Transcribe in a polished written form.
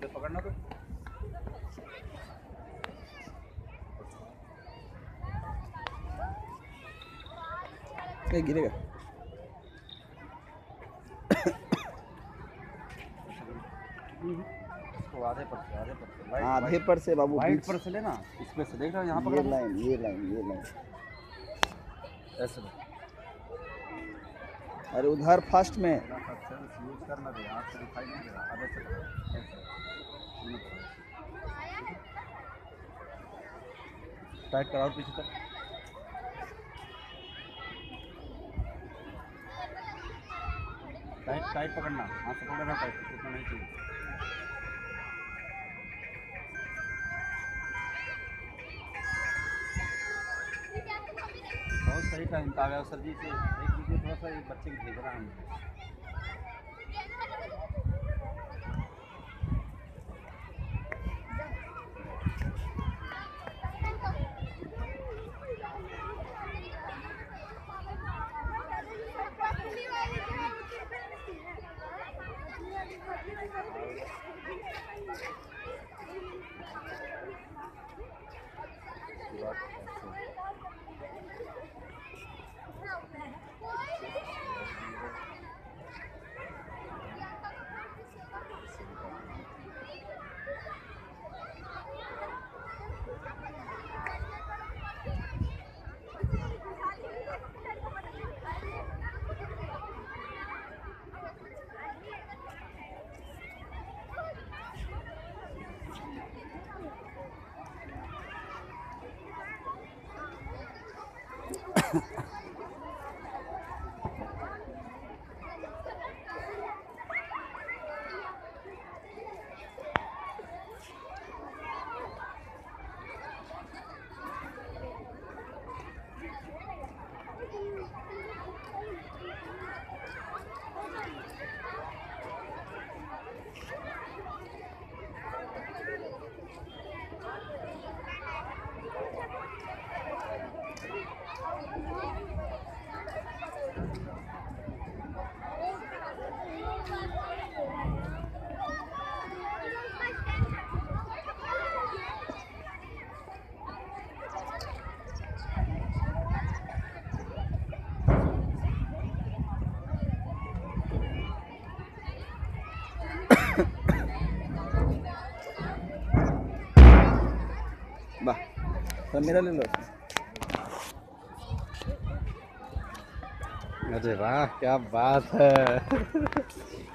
उधर पकड़ना तो गिरेगा। आधे पर आधे पर से बाबू, वाइट पर से लेना, इसमें से देख रहा हूँ यहाँ पर ये लाइन ये लाइन ये लाइन ऐसे अरे उधर फर्स्ट में यूज करना दे, हाथ से दिखाई नहीं दे रहा, आधे से टाइट कराओ पीछे तक, टाइट टाइट पकड़ना, हाथ से पकड़ना टाइट, उतना नहीं चाहिए। बहुत सही टाइम आ गया सर जी से, एक वीडियो थोड़ा सा एक बच्चे को भेज रहा हूँ। वाह, तो मेरा ले लो। अरे वाह क्या बात है।